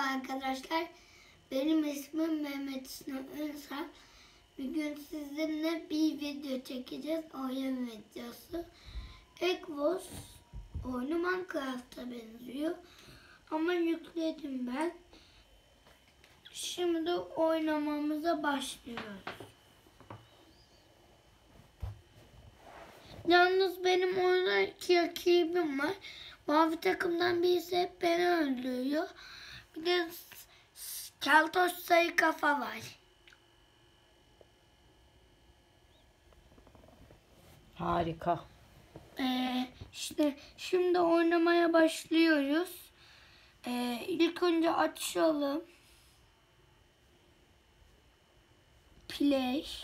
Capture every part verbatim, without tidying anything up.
arkadaşlar. Benim ismim Mehmet Sinan Ünsal. Bugün sizinle bir video çekeceğiz. Oyun videosu. Ekvos oyunu Minecraft'a benziyor. Ama yükledim ben. Şimdi oynamamıza başlıyoruz. Yalnız benim oyunda iki rakibim var. Mavi takımdan birisi hep beni öldürüyor. Bir de Keltoş sarı kafa var. Harika. Ee, işte şimdi oynamaya başlıyoruz. Ee, ilk önce açalım. Play.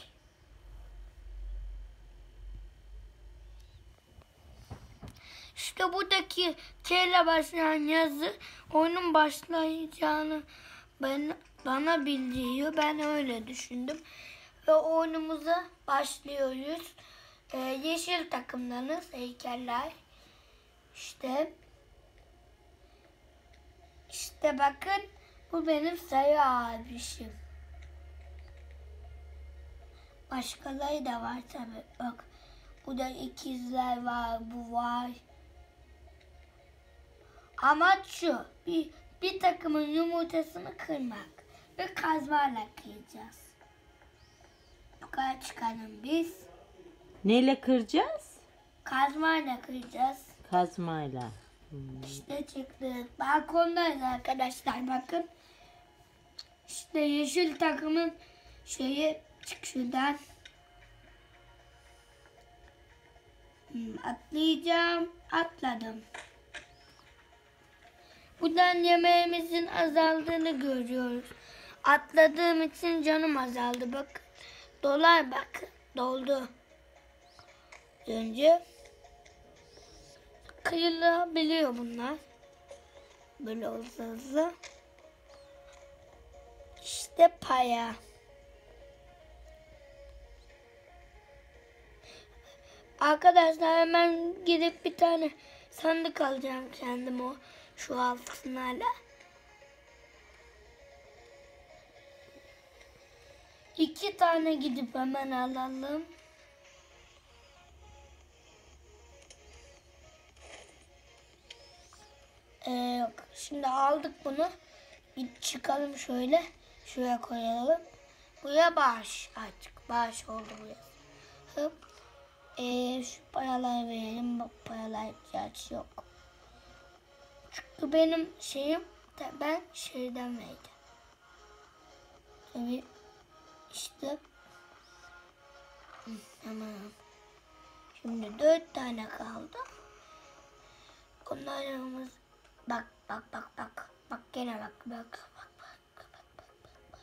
İşte buradaki K ile başlayan yazı oyunun başlayacağını ben, bana bildiriyor. Ben öyle düşündüm. Ve oyunumuza başlıyoruz. Ee, yeşil takımlarınız, heykeller. İşte. İşte bakın. Bu benim sarı abişim. Başkaları da var tabii. Bak. Burada ikizler var. Bu var. Amaç şu. Bir, bir takımın yumurtasını kırmak. Ve kazmayla kıracağız. Yukarı çıkalım biz. Neyle kıracağız? Kazmayla kıracağız. Kazmayla. Hmm. İşte çıktık. Balkondayız arkadaşlar, bakın. İşte yeşil takımın şeyi, çık şuradan. Hmm, atlayacağım. Atladım. Buradan yemeğimizin azaldığını görüyoruz. Atladığım için canım azaldı. Bakın. Dolar bakın. Doldu. Önce kıyılabiliyor bunlar. Böyle hızlı hızlı. İşte paya. Arkadaşlar hemen gidip bir tane sandık alacağım kendim o şu altınlarla. İki tane gidip hemen alalım. Ee, şimdi aldık bunu. Bir çıkalım şöyle. Şuraya koyalım. Buraya bağış artık. Bağış oldu buraya. Hop. Ee, şu paraları verelim. Bak, paralar ihtiyaç yok. Çünkü benim şeyim ben şeyden verdim. Tabii işte. Tamam. Şimdi dört tane kaldı. Onlarımız bak bak bak bak. Bak gene bak bak bak bak bak bak bak.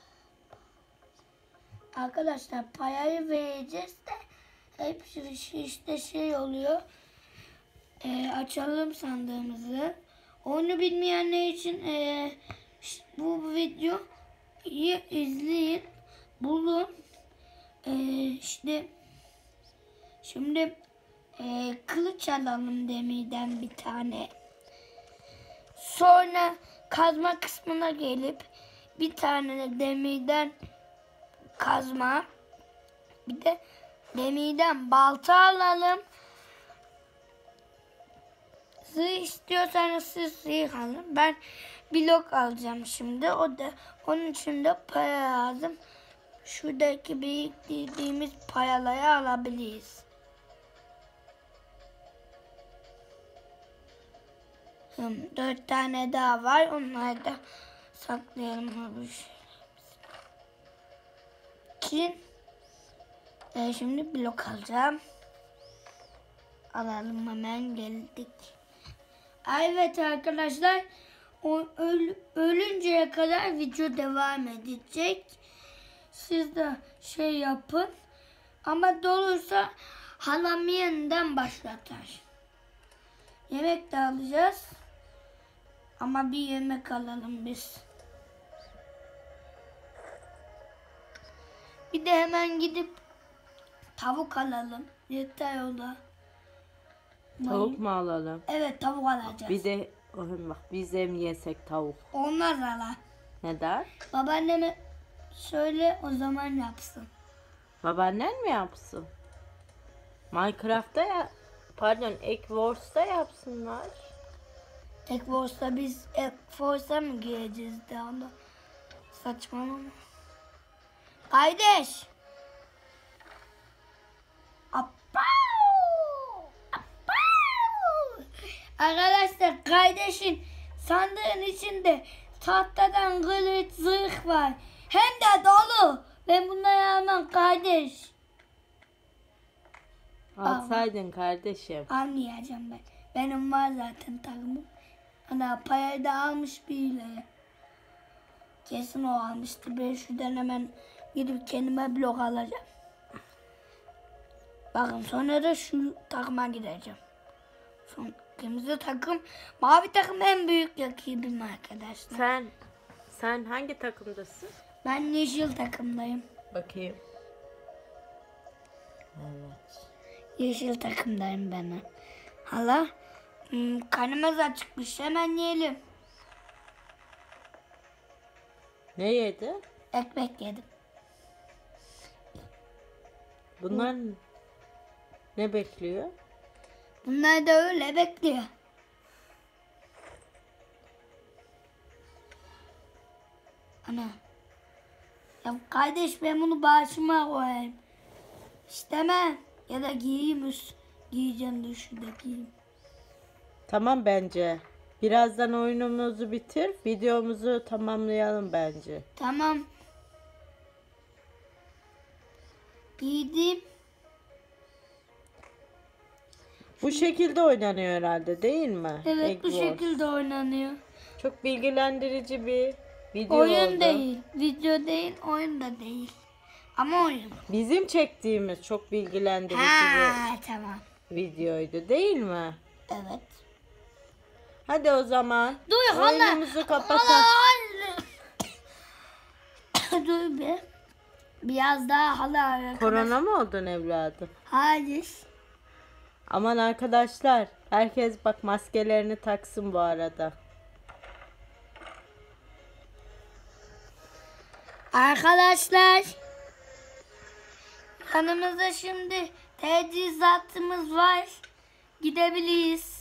Arkadaşlar payayı vereceğiz de hepsi işte şey oluyor. Ee, açalım sandığımızı. Oyunu bilmeyenler için e, bu videoyu izleyin. Bulun. E, işte şimdi e, kılıç alalım demirden bir tane. Sonra kazma kısmına gelip bir tane de demirden kazma, bir de demirden balta alalım. Zırh istiyorsanız siz zırh alın. Ben blok alacağım şimdi. O da onun için de para lazım. Şuradaki biriktirdiğimiz paraları alabiliriz. Hmm, dört tane daha var. Onları da saklayalım. Ki e, şimdi blok alacağım. Alalım, hemen geldik. Evet arkadaşlar, o öl, ölünceye kadar video devam edecek. Siz de şey yapın. Ama dolursa halam yeniden başlatar. Yemek de alacağız. Ama bir yemek alalım biz. Bir de hemen gidip tavuk alalım. Yeter o da. Tavuk mu alalım? Evet, tavuk alacağız. Bir de Oğlum bak biz de mi yesek tavuk? Olmaz hala. Neden? Babaanneme söyle o zaman yapsın. Babaannen mi yapsın? Minecraft'ta ya pardon Eggwars'ta yapsınlar. Ekforce'da biz Ekforce'a mı gireceğiz de onda? Saçmalama. Kardeş. Apau! Apau! Arkadaşlar kardeşin sandığın içinde tahtadan kılıç zırh var. Hem de dolu. Ben bunları almam kardeş. Alsaydın kardeşim. Almayacağım ben. Benim var zaten takımım. Ana parayı da almış birileri. Kesin o almıştı. Ben şuradan hemen gidip kendime blok alacağım. Bakın sonra da şu takıma gideceğim. Son kırmızı takım, mavi takım en büyük rakibim arkadaşlar. Sen sen hangi takımdasın? Ben yeşil takımdayım. Bakayım. Evet. Yeşil takımdayım ben. Hala hmm, karnımız acıkmış, hemen yiyelim. Ne yedi? Ekmek yedim. Bunlar ne bekliyor? Bunlar da öyle bekliyor. Ana. Ya kardeş ben bunu başıma koyayım. İstemem. Ya da giyeyim üst. Giyeceğim de şurada giyeyim. Tamam bence. Birazdan oyunumuzu bitir. Videomuzu tamamlayalım bence. Tamam. Giydim. Bu şekilde oynanıyor herhalde değil mi? Evet bu Egg Wars. şekilde oynanıyor. Çok bilgilendirici bir video Oyun oldu. değil. Video değil. Oyun da değil. Ama oyun. Bizim çektiğimiz çok bilgilendirici Ha tamam. bir videoydu değil mi? Evet. Hadi o zaman Dur hala. oyunumuzu kapatalım. Hala. Dur bir. Biraz daha hala arkadaş. Korona mı oldun evladım? Hayır. Aman arkadaşlar, herkes bak maskelerini taksın bu arada. Arkadaşlar. Yanımızda şimdi teçhizatımız var. Gidebiliriz.